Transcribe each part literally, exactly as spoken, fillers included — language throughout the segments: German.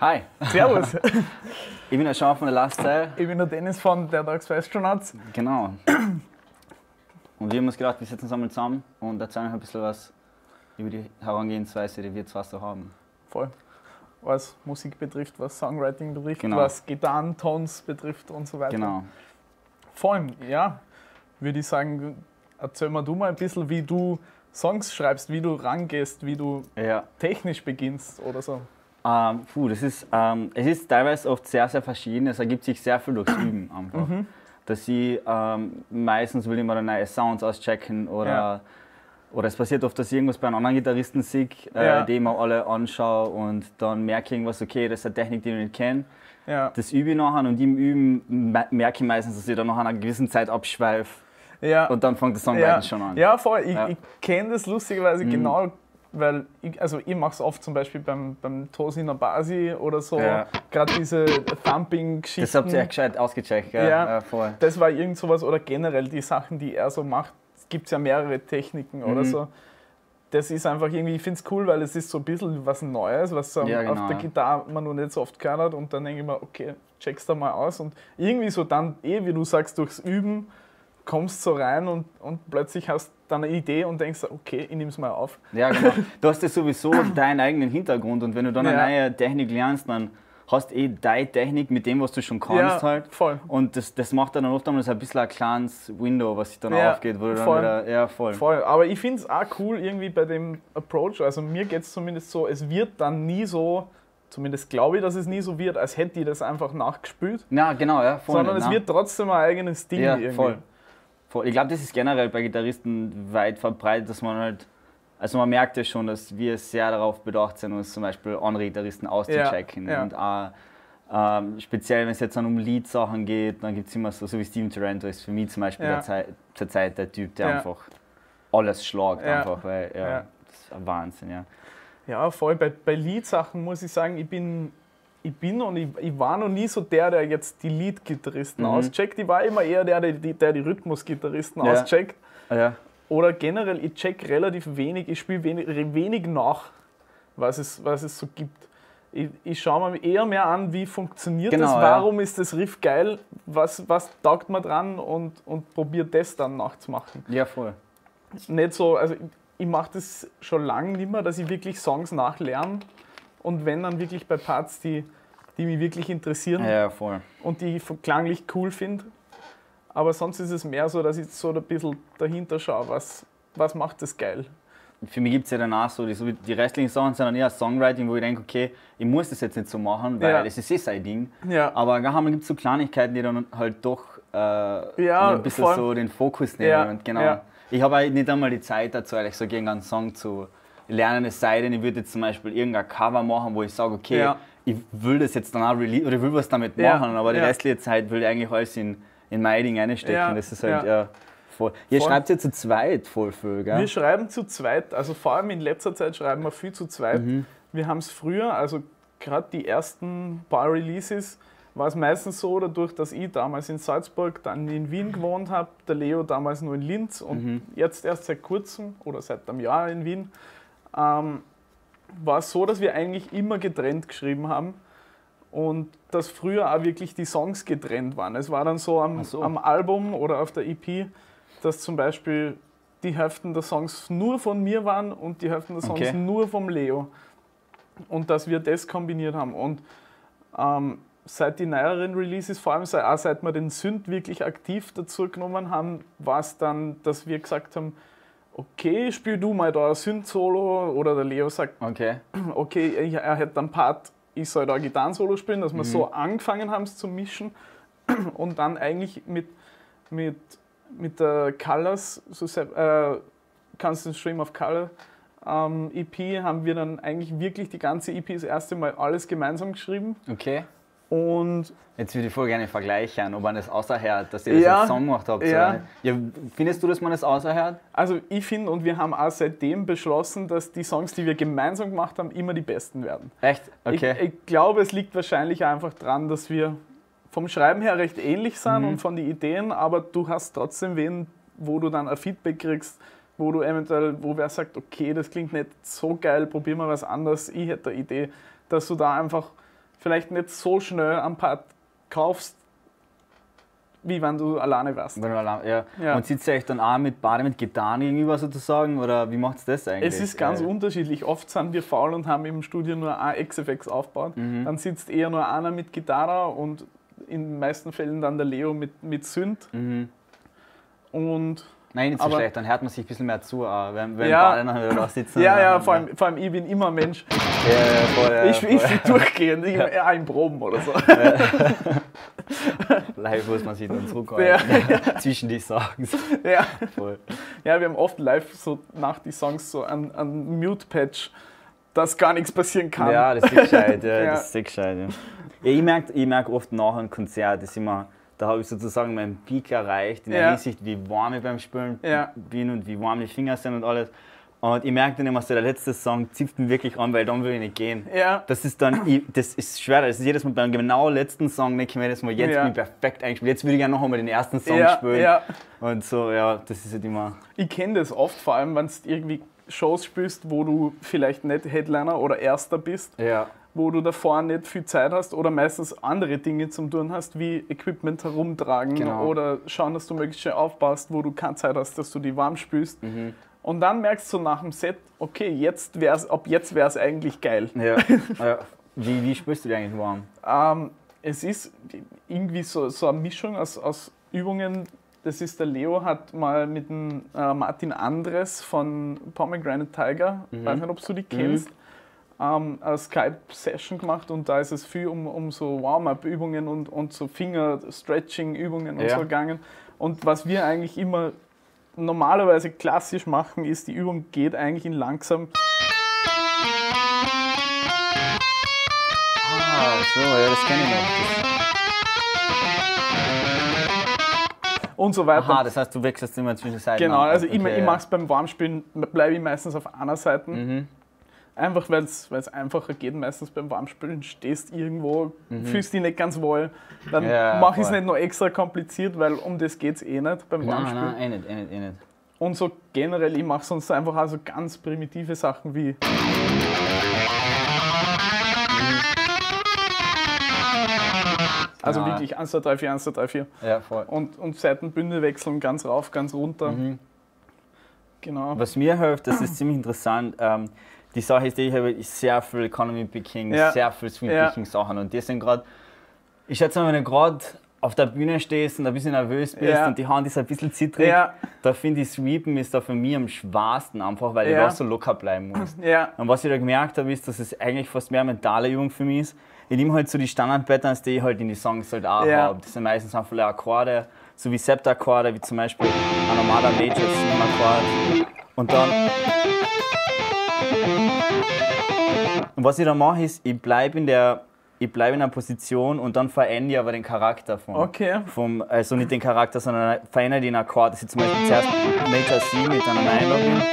Hi. Servus. Ich bin der Sean von der Last Style. Ich bin der Dennis von der Dark Astronauts. Genau. Und wir haben uns gedacht, wir setzen uns einmal zusammen und erzählen euch ein bisschen was über die Herangehensweise, die wir zwar so haben. Voll. Was Musik betrifft, was Songwriting betrifft, Genau. was Gitarren-Tons betrifft und so weiter. Genau. Vor allem, ja, würde ich sagen, erzähl mal du mal ein bisschen, wie du Songs schreibst, wie du rangehst, wie du Ja. technisch beginnst oder so. Ähm, puh, das ist, ähm, es ist teilweise oft sehr, sehr verschieden. Es ergibt sich sehr viel durchs Üben einfach. Mhm. Dass ich, ähm, meistens will ich mal neue Sounds auschecken oder, Ja. oder es passiert oft, dass ich irgendwas bei einem anderen Gitarristen sehe, äh, Ja. die ich mir alle anschaue und dann merke ich irgendwas, okay, das ist eine Technik, die ich nicht kenne. Ja. Das übe ich nachher und im Üben me- merke ich meistens, dass ich dann nach einer gewissen Zeit abschweife Ja. und dann fängt das Songwriting Ja, schon an. ja voll. Ich, Ja. ich kenne das lustigerweise Mhm. genau, weil ich, also ich mache es oft zum Beispiel beim, beim Tosin Abasi oder so. Ja. Gerade diese Thumping-Geschichten. Das habt ihr echt gescheit ausgecheckt, gell? Ja. Ja, voll. Das war irgend sowas oder generell die Sachen, die er so macht. Es gibt ja mehrere Techniken oder Mhm. so. Das ist einfach irgendwie, ich finde es cool, weil es ist so ein bisschen was Neues, was so Ja, genau, auf der ja. Gitarre man noch nicht so oft gehört hat. Und dann denke ich mir, okay, check's da mal aus. Und irgendwie so dann, eh wie du sagst, durchs Üben kommst so rein und, und plötzlich hast du dann eine Idee und denkst, okay, ich nehme es mal auf. Ja, genau. Du hast ja sowieso deinen eigenen Hintergrund und wenn du dann eine Ja. neue Technik lernst, dann hast du eh deine Technik mit dem, was du schon kannst Ja, halt. voll. Und das, das macht dann oft einmal so ein bisschen ein kleines Window, was sich dann Ja, aufgeht, wo du dann voll. wieder, ja, voll. Voll, aber ich finde es auch cool irgendwie bei dem Approach. Also mir geht es zumindest so, es wird dann nie so, zumindest glaube ich, dass es nie so wird, als hätte ich das einfach nachgespült, Ja, genau, ja, voll. sondern es Nein. wird trotzdem ein eigenes Ding Ja, irgendwie. voll. voll. Ich glaube, das ist generell bei Gitarristen weit verbreitet, dass man halt, also man merkt ja schon, dass wir sehr darauf bedacht sind, uns zum Beispiel andere Gitarristen auszuchecken. Ja, ja. Und auch, ähm, speziell, wenn es jetzt dann um Lead-Sachen geht, dann gibt es immer so, so wie Steven Taranto ist für mich zum Beispiel Ja. der Zei- zur Zeit der Typ, der Ja. einfach alles schlagt, Ja. einfach, weil, ja, Ja. das ist ein Wahnsinn, ja. Ja, voll. Bei, bei Lead-Sachen muss ich sagen, ich bin, ich bin und ich, ich war noch nie so der, der jetzt die Lead-Gitarristen Mhm. auscheckt. Ich war immer eher der, der die, der die Rhythmus-Gitarristen Ja. auscheckt. Ja, Oder generell, ich check relativ wenig, ich spiele wenig, wenig nach, was es, was es so gibt. Ich, ich schaue mir eher mehr an, wie funktioniert Genau, das, ja. warum ist das Riff geil, was, was taugt man dran und, und probiere das dann nachzumachen. ja, voll. Nicht so, also ich, ich mache das schon lange nicht mehr, dass ich wirklich Songs nachlerne und wenn dann wirklich bei Parts, die, die mich wirklich interessieren Ja, voll. und die ich klanglich cool finde. Aber sonst ist es mehr so, dass ich so ein bisschen dahinter schaue, was, was macht das geil. Für mich gibt es ja danach so, die, so wie die restlichen Sachen sind dann eher Songwriting, wo ich denke, okay, ich muss das jetzt nicht so machen, weil Ja. das ist eh sein Ding. Ja. Aber da gibt es so Kleinigkeiten, die dann halt doch äh, Ja, ein bisschen voll. so den Fokus nehmen. Ja, Und genau. ja. Ich habe halt nicht einmal die Zeit dazu, ehrlich so gegen einen Song zu lernen, es sei denn, ich würde jetzt zum Beispiel irgendein Cover machen, wo ich sage, okay, Ja. ich will das jetzt dann auch release oder ich will was damit Ja, machen, aber die ja. restliche Zeit will ich eigentlich alles in, in mein Ding reinstecken. Ja, Das ist halt ja. ja, voll. Ihr Voll. schreibt ja zu zweit voll viel, gell? Wir schreiben zu zweit, also vor allem in letzter Zeit schreiben wir viel zu zweit. Mhm. Wir haben es früher, also gerade die ersten paar Releases, war es meistens so, dadurch, dass ich damals in Salzburg, dann in Wien gewohnt habe, der Leo damals nur in Linz und Mhm. jetzt erst seit kurzem oder seit einem Jahr in Wien, ähm, war es so, dass wir eigentlich immer getrennt geschrieben haben und dass früher auch wirklich die Songs getrennt waren. Es war dann so am, Ach so. am Album oder auf der E P, dass zum Beispiel die Hälften der Songs nur von mir waren und die Hälften der Songs Okay. nur vom Leo. Und dass wir das kombiniert haben. Und ähm, seit die neueren Releases, vor allem seit, auch seit wir den Synth wirklich aktiv dazu genommen haben, war es dann, dass wir gesagt haben, okay, spiel du mal da ein Synth-Solo, oder der Leo sagt, Okay. okay, er hätte einen Part, ich soll da ein Gitarren-Solo spielen, dass wir so angefangen haben es zu mischen und dann eigentlich mit, mit, mit der Colors, so, sep- äh, Constant Stream of Color ähm, E P, haben wir dann eigentlich wirklich die ganze E P das erste Mal alles gemeinsam geschrieben Okay. und Jetzt würde ich voll gerne vergleichen, ob man das außerhört, dass ihr das Ja, als Song gemacht habt. ja. oder? Ja, findest du, dass man das außerhört? also ich finde und wir haben auch seitdem beschlossen, dass die Songs, die wir gemeinsam gemacht haben, immer die besten werden. Echt? Okay. Ich, ich glaube, es liegt wahrscheinlich einfach daran, dass wir vom Schreiben her recht ähnlich sind Mhm. und von den Ideen, aber du hast trotzdem wen, wo du dann ein Feedback kriegst, wo du eventuell, wo wer sagt, okay, das klingt nicht so geil, probier mal was anderes, ich hätte eine Idee, dass du da einfach vielleicht nicht so schnell am Part kaufst, wie wenn du alleine warst. Wenn du allein, ja. Ja. Und sitzt ihr euch dann auch mit beide mit Gitarren gegenüber sozusagen? Oder wie macht es das eigentlich? Es ist ganz äh, unterschiedlich. Oft sind wir faul und haben im Studio nur ein X F X aufgebaut. Mhm. Dann sitzt eher nur einer mit Gitarre und in den meisten Fällen dann der Leo mit, mit Synth. Mhm. Und Nein, nicht so aber- schlecht, dann hört man sich ein bisschen mehr zu, auch, wenn, wenn Ja. beide nachher da sitzen. ja, dann- ja, vor allem, vor allem ich bin immer ein Mensch. Ja, ja, voll, ja, Ich, voll. ich will durchgehen, ich, ja, in Proben oder so. Live muss man sich dann Ja, zurückhalten. Zwischen die Songs. ja. Voll. ja, wir haben oft live so nach die Songs so einen, einen Mute-Patch, dass gar nichts passieren kann. Ja, das ist gescheit, ja, Ja. das ist sehr gescheit. Ja. Ja, ich merke ich merk oft nach einem Konzert, dass ich immer, da habe ich sozusagen meinen Peak erreicht, in der Ja. Hinsicht, wie warm ich beim Spielen Ja. bin und wie warm die Finger sind und alles. Und ich merke dann immer so, der letzte Song zipft mich wirklich an, weil dann will ich nicht gehen. Ja. Das ist dann, ich, das ist schwer, das ist jedes Mal beim genau letzten Song, denke ich mir jedes Mal, jetzt Ja. bin ich perfekt eingespielt, jetzt würde ich gerne noch einmal den ersten Song Ja, spielen. ja. Und so, ja, das ist halt immer... Ich kenne das oft, vor allem wenn du irgendwie Shows spielst, wo du vielleicht nicht Headliner oder Erster bist, Ja. wo du davor nicht viel Zeit hast oder meistens andere Dinge zum tun hast, wie Equipment herumtragen Genau. oder schauen, dass du möglichst schnell aufbaust, wo du keine Zeit hast, dass du die warm spülst. Mhm. Und dann merkst du nach dem Set, okay, jetzt wär's, ab jetzt wäre es eigentlich geil. Ja. ja. Wie, wie spürst du dich eigentlich warm? Ähm, es ist irgendwie so, so eine Mischung aus, aus Übungen. Das ist der Leo, hat mal mit dem äh, Martin Andres von Pomegranate Tiger, Mhm. weiß nicht, ob du die kennst, ähm, eine Skype-Session gemacht und da ist es viel um, um so Warm-up-Übungen und, und so Finger-Stretching-Übungen und Ja. so gegangen. Und was wir eigentlich immer normalerweise klassisch machen, ist, die Übung geht eigentlich in langsam Ah, so, ja, das kenne ich noch. und so weiter. Aha, das heißt, du wechselst immer zwischen Seiten. Genau, ab. also ich, Okay, ich ja. mache es beim Warmspielen, bleibe ich meistens auf einer Seite. Mhm. Einfach weil es einfacher geht, meistens beim Warmspielen stehst irgendwo, fühlst dich nicht ganz wohl. Dann Mhm. Ja, mache ich es voll. nicht noch extra kompliziert, weil um das geht es eh nicht beim Nein, Warmspielen. nein, eh nicht, eh nicht, eh nicht. Und so generell, ich mache sonst einfach also ganz primitive Sachen wie. Also Ja. wirklich eins, zwei, drei, vier, eins, zwei, drei, vier. Ja, voll. Und, und Seitenbünde wechseln, ganz rauf, ganz runter. Mhm. Genau. Was mir hilft, das ist ziemlich interessant. Ähm, die Sache ist, ich habe sehr viel Economy Picking, Ja. sehr viel Sweep Ja. Picking Sachen. Und die sind gerade, ich schätze mal, wenn du gerade auf der Bühne stehst und ein bisschen nervös bist Ja. und die Hand ist ein bisschen zittrig, Ja, da finde ich, Sweepen ist da für mich am schwersten einfach, weil Ja. du da so locker bleiben musst. ja, Und was ich da gemerkt habe, ist, dass es eigentlich fast mehr eine mentale Übung für mich ist. Ich nehme halt so die Standard-Patterns, die ich halt in die Songs halt auch Ja. habe. Das sind meistens einfach Akkorde, so wie Septakkorde, wie zum Beispiel ein normaler Major sieben Akkord. Und dann. Und was ich dann mache, ist, ich bleibe in der. Ich bleibe in einer Position und dann verändere ich aber den Charakter vom, okay. vom also nicht den Charakter, sondern verändere den Akkord. Das ist zum Beispiel zuerst Major sieben mit einem Einloggen.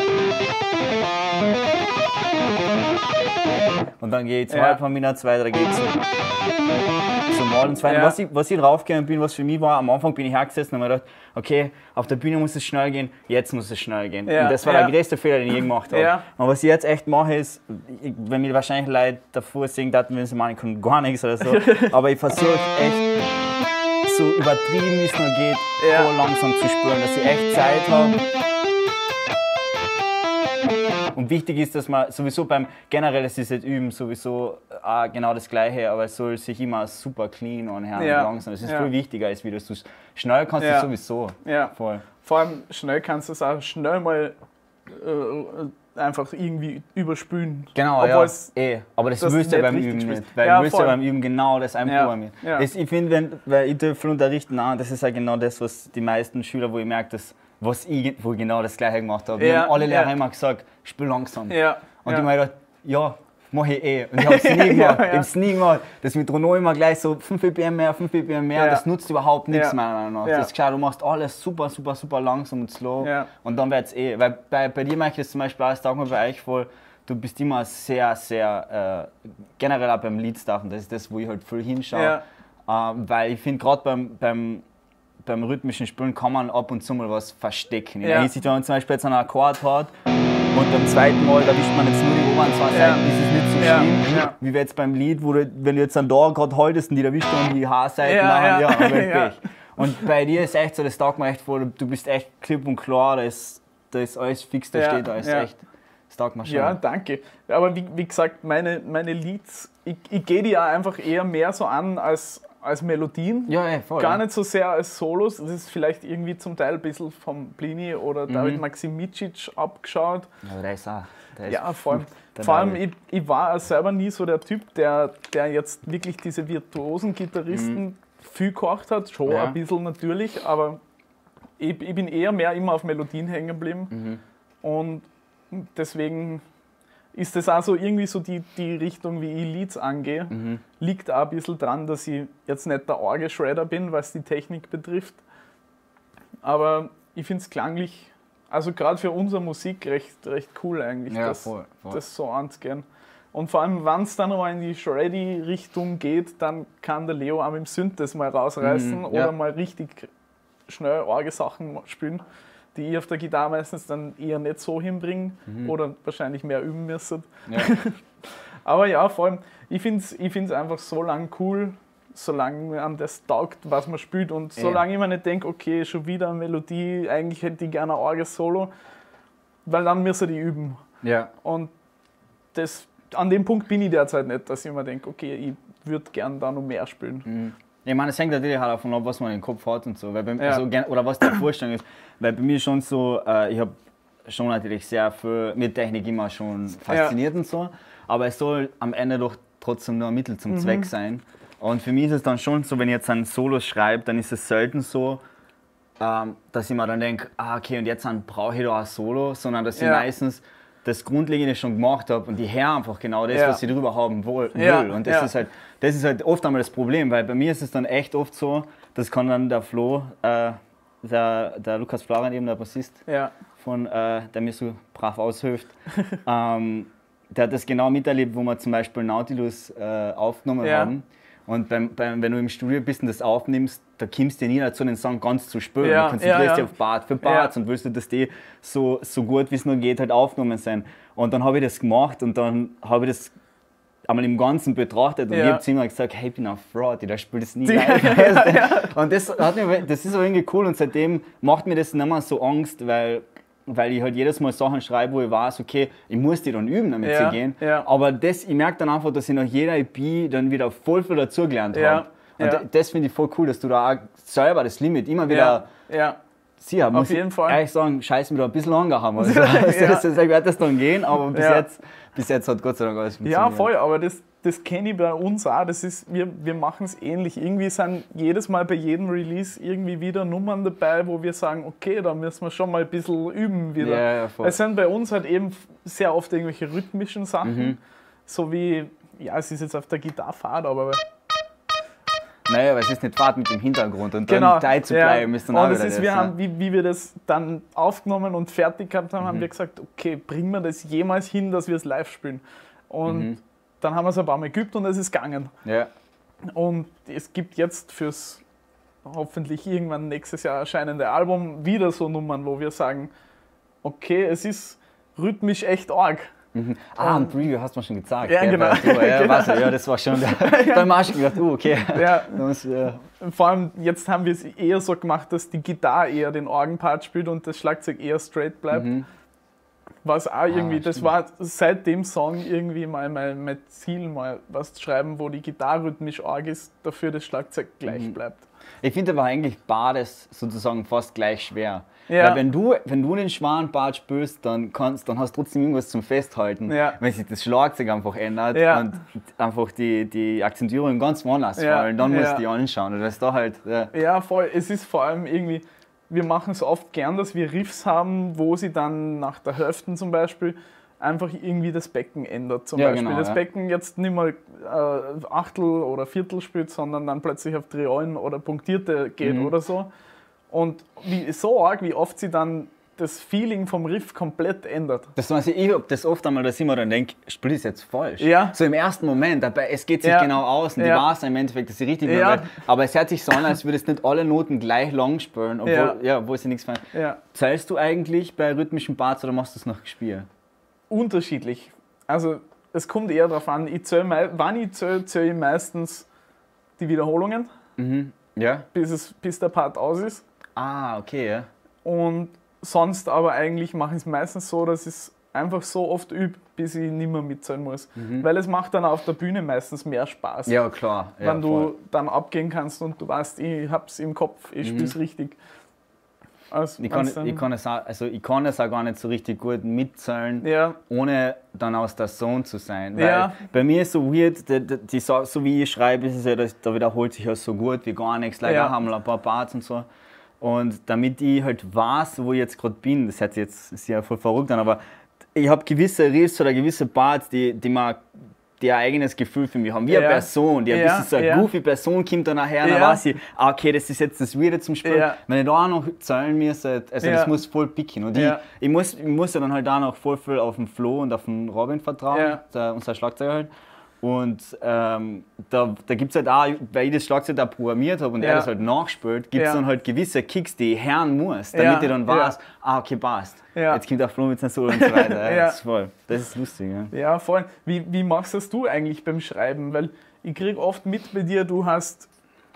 Und dann gehe ich zwei Ja. von mir zwei, drei geht zu, zu Mal und zwei. Ja. Was ich, was ich draufgegangen bin, was für mich war, am Anfang bin ich hergesessen und habe mir gedacht, okay, auf der Bühne muss es schnell gehen, jetzt muss es schnell gehen. Ja. Und das war Ja. der größte Fehler, den ich je gemacht habe. Ja. Und was ich jetzt echt mache, ist, ich, wenn mir wahrscheinlich Leute davor sehen, dachten, wenn sie meinen, ich kann gar nichts oder so, aber ich versuche echt so übertrieben, wie es nur geht, Ja. voll langsam zu spüren, dass ich echt Zeit habe. Und wichtig ist, dass man sowieso beim, generell ist es jetzt üben, sowieso auch genau das Gleiche, aber es soll sich immer super clean anhören Ja. und langsam. Das ist Ja. viel wichtiger, als wie das du schnell kannst Ja. du sowieso. Ja. Voll. Vor allem schnell kannst du es auch schnell mal äh, einfach irgendwie überspülen. Genau, Obwohl ja. es- Eh. Aber das das willst du ja nicht beim richtig Üben spielst. nicht. Weil Ja, du willst ja voll. beim Üben genau das einprogrammieren. Ja. Das, ich finde, wenn, weil ich dürfte unterrichten, auch, das ist ja genau das, was die meisten Schüler, wo ich merke, dass, was ich, wo ich genau das Gleiche gemacht habe. Wir Ja, haben alle Lehrer ja. immer gesagt, spiel langsam. Ja. Und ja. ich mir gedacht, ja, mach ich eh. Und ich habe es nie gemacht. Ja, ja. Ich habe es nie gemacht. Das Metronom immer gleich so fünf B P M mehr, fünf B P M mehr, Ja. das nutzt überhaupt nichts Ja. meiner Meinung nach. Ja. Das ist klar, du machst alles super, super, super langsam und slow. Ja. Und dann wird es eh. Weil bei, bei dir merke ich das zum Beispiel auch, das taugt mir bei euch voll, du bist immer sehr, sehr, äh, generell auch beim Leadstuff, und das ist das, wo ich halt viel hinschaue. Ja. Ähm, weil ich finde, gerade beim, beim, beim rhythmischen Spielen kann man ab und zu mal was verstecken. In Ja. der Hinsicht, wenn man zum Beispiel jetzt einen Akkord hat und beim zweiten Mal erwischt man jetzt nur die oberen zwei Ja. Seiten, ist es nicht so so ja, stehen, ja. wie wir jetzt beim Lied, wo du, wenn du jetzt dann da gerade haltest und die erwischt und die Haarseiten Ja, machen, ja. ja, aber Ja. Pech. Und bei dir ist echt so, das taugt mir echt vor, du bist echt klipp und klar, da ist, da ist alles fix, da Ja, steht, da ist ja. echt, das taugt mir schon. Ja, danke. Aber wie, wie gesagt, meine, meine Leads, ich, ich gehe die ja einfach eher mehr so an als, als Melodien. Ja, ja, voll. Gar ja. nicht so sehr als Solos. Das ist vielleicht irgendwie zum Teil ein bisschen vom Plini oder Mhm. David Maximicic abgeschaut. Ja, der ist auch. Der ist Ja, vor allem, der vor allem David. ich, ich war selber nie so der Typ, der, der jetzt wirklich diese virtuosen Gitarristen viel gekocht hat. Schon Ja. ein bisschen natürlich, aber ich, ich bin eher mehr immer auf Melodien hängen geblieben. Mhm. Und deswegen ist das auch so irgendwie so die, die Richtung, wie ich Leads angehe. Mhm. Liegt auch ein bisschen dran, dass ich jetzt nicht der Orgelschredder bin, was die Technik betrifft. Aber ich finde es klanglich, also gerade für unsere Musik, recht, recht cool eigentlich, Ja, das, voll, voll. das so anzugehen. Und vor allem, wenn es dann mal in die Shreddy-Richtung geht, dann kann der Leo auch mit dem Synth das mal rausreißen Mhm, oder ja. mal richtig schnell Orgelsachen spielen, die ich auf der Gitarre meistens dann eher nicht so hinbringe oder wahrscheinlich mehr üben müsste. Ja. Aber ja, vor allem, ich finde es ich find's einfach so lang cool, solange mir an das taugt, was man spielt. Und Ja. solange ich mir nicht denke, okay, schon wieder eine Melodie, eigentlich hätte ich gerne ein Orgel-Solo, weil dann müssen die üben. Ja. Und das, an dem Punkt bin ich derzeit nicht, dass ich mir denke, okay, ich würde gerne da noch mehr spielen. Mhm. Ich meine, es hängt natürlich halt davon ab, was man im Kopf hat und so. Weil bei, Ja. also, gern- oder was die Vorstellung ist. Weil bei mir schon so, äh, ich habe schon natürlich sehr viel mit Technik immer schon fasziniert und so. Aber es soll am Ende doch trotzdem nur ein Mittel zum Mhm. Zweck sein. Und für mich ist es dann schon so, wenn ich jetzt ein Solo schreibe, dann ist es selten so, ähm, dass ich mir dann denke, ah, okay, und jetzt dann brauche ich da ein Solo, sondern dass ich Ja. meistens das Grundlegende schon gemacht habe und die hören einfach genau das, Ja. was ich drüber haben will. Ja, Und das, ja. ist halt, das ist halt oft einmal das Problem, weil bei mir ist es dann echt oft so, das kann dann der Flo, äh, der, der Lukas Florian, eben der Bassist, Ja, von, äh, der mir so brav aushilft, ähm, der hat das genau miterlebt, wo wir zum Beispiel Nautilus äh, aufgenommen Ja. haben. Und beim, beim, wenn du im Studio bist und das aufnimmst, da kommst du nie dazu, den Song ganz zu spielen. Ja, Du konzentrierst ja, ja. dich auf Part für Parts Ja. und willst du, dass die so, so gut wie es nur geht halt aufgenommen sind. Und dann habe ich das gemacht und dann habe ich das einmal im Ganzen betrachtet und Ja. ich habe zu ihm gesagt, hey, ich bin ein Fraud, ich spiele das nie Ja, live. Und das, hat mir, das ist auch irgendwie cool und seitdem macht mir das nicht mehr so Angst, weil, weil ich halt jedes Mal Sachen schreibe, wo ich weiß, okay, ich muss die dann üben, damit Ja, sie gehen. ja. Aber das, ich merke dann einfach, dass ich nach jeder E P dann wieder voll viel dazugelernt Ja, habe. Und ja. d- das finde ich voll cool, dass du da auch selber das Limit immer wieder ja, ja. siehst. Auf Muss jeden ich Fall. ehrlich sagen, scheiße, mir da ein bisschen länger haben. Also, Ja. das, das wird das dann gehen, aber bis, Ja. jetzt, bis jetzt hat Gott sei Dank alles funktioniert. Ja, voll, aber das, das kenne ich bei uns auch. Das ist, wir wir machen es ähnlich. Irgendwie sind jedes Mal bei jedem Release irgendwie wieder Nummern dabei, wo wir sagen, okay, da müssen wir schon mal ein bisschen üben wieder. Ja, ja, voll. Es sind bei uns halt eben sehr oft irgendwelche rhythmischen Sachen, Mhm. so wie, ja, es ist jetzt auf der Gitarre fad, aber Naja, aber es ist nicht Fahrt mit dem Hintergrund und genau. dann da zu bleiben ist dann auch Und es wieder ist, das, wir ja. haben, wie, wie wir das dann aufgenommen und fertig gehabt haben, Mhm. haben wir gesagt, okay, bringen wir das jemals hin, dass wir es live spielen. Und Mhm. dann haben wir es ein paar Mal geübt und es ist gegangen. Ja. Und es gibt jetzt fürs hoffentlich irgendwann nächstes Jahr erscheinende Album wieder so Nummern, wo wir sagen, okay, es ist rhythmisch echt arg. Mhm. Ah, ein Preview hast du mir schon gezeigt. Ja, gell, genau. bei Tour. Ja, Genau. weiß ich, ja, das war schon beim Marsch gedacht, uh, okay. Ja, Da muss, äh, vor allem jetzt haben wir es eher so gemacht, dass die Gitarre eher den Orgenpart spielt und das Schlagzeug eher straight bleibt. mhm. Was auch irgendwie, das stimmt. war seit dem Song irgendwie mal mein, mein Ziel, mal was zu schreiben, wo die Gitarre rhythmisch arg ist, dafür das Schlagzeug gleich Mhm. bleibt. Ich finde aber eigentlich beides sozusagen fast gleich schwer. Ja. Weil wenn du, wenn du den schweren Part spielst, dann, kannst, dann hast du trotzdem irgendwas zum Festhalten. Ja. Wenn sich das Schlagzeug einfach ändert Ja. und einfach die, die Akzentuierungen ganz woanders Ja. fallen, dann musst Ja. du die anschauen. Und das ist da halt, ja. Ja, voll. Es ist vor allem irgendwie, wir machen es oft gern, dass wir Riffs haben, wo sie dann nach der Hälfte zum Beispiel einfach irgendwie das Becken ändert. Zum Ja, Beispiel genau, das ja. Becken jetzt nicht mal äh, Achtel oder Viertel spielt, sondern dann plötzlich auf Triolen oder Punktierte geht Mhm. oder so. Und wie, so arg, wie oft sie dann das Feeling vom Riff komplett ändert. Das weiß ich, ich hab das oft einmal, dass ich mir dann denke, spiel das jetzt falsch. Ja. So im ersten Moment, dabei, es geht sich Ja. genau aus und Ja. die weiß im Endeffekt, dass sie richtig Ja. macht. Aber es hört sich so an, als würdest du nicht alle Noten gleich lang spielen, obwohl, Ja. ja. obwohl sie nichts fallen. Ja. Zählst du eigentlich bei rhythmischen Parts oder machst du es nach Gespiel? Unterschiedlich. Also es kommt eher darauf an, ich zähl, wann ich zähle, zähle ich meistens die Wiederholungen, Mhm. Ja? bis, es, bis der Part aus ist. Ah, okay, ja. Und sonst aber eigentlich mache ich es meistens so, dass ich es einfach so oft übe, bis ich nicht mehr mitzählen muss. Mhm. Weil es macht dann auf der Bühne meistens mehr Spaß. Ja, klar. Ja, wenn du voll. dann abgehen kannst und du weißt, ich hab's im Kopf, ich spiele es richtig. Also, Ich kann, wenn's dann- ich, kann es auch, also ich kann es auch gar nicht so richtig gut mitzählen, ja, ohne dann aus der Zone zu sein. Weil Ja. bei mir ist so weird, die, die, die, Sa- so wie ich schreibe, ist es ja, dass, da wiederholt sich ja so gut wie gar nichts. Leider Ja. haben wir ein paar Parts und so. Und damit ich halt weiß, wo ich jetzt gerade bin, das hört sich jetzt sehr voll verrückt an, aber ich habe gewisse Riffs oder gewisse Parts, die, die man die ein eigenes Gefühl für mich haben, wie eine Ja. Person, die ein Ja, bisschen so eine ja. goofy Person kommt dann nachher, dann Ja. weiß ich, ah, okay, das ist jetzt das Weirde zum Spielen. Ja. Wenn ich da auch noch zahlen müsste, also Ja. das muss voll picken. Und Ja. ich, ich, muss, ich muss ja dann halt auch noch voll viel auf den Flo und auf den Robin vertrauen, Ja. der, unser Schlagzeuger halt. Und ähm, da, da gibt es halt auch, weil ich das Schlagzeug da programmiert habe und Ja. er das halt nachspielt, gibt es Ja. dann halt gewisse Kicks, die ich hören muss, damit Ja. ich dann Ja. weiß, ah, okay, passt. Ja. Jetzt kommt der Flo mit seinem Solo und so weiter. Ja, Ja. Das ist voll. Das ist lustig. Ja. ja, voll. Wie, wie machst das du eigentlich beim Schreiben? Weil ich kriege oft mit bei dir, du hast,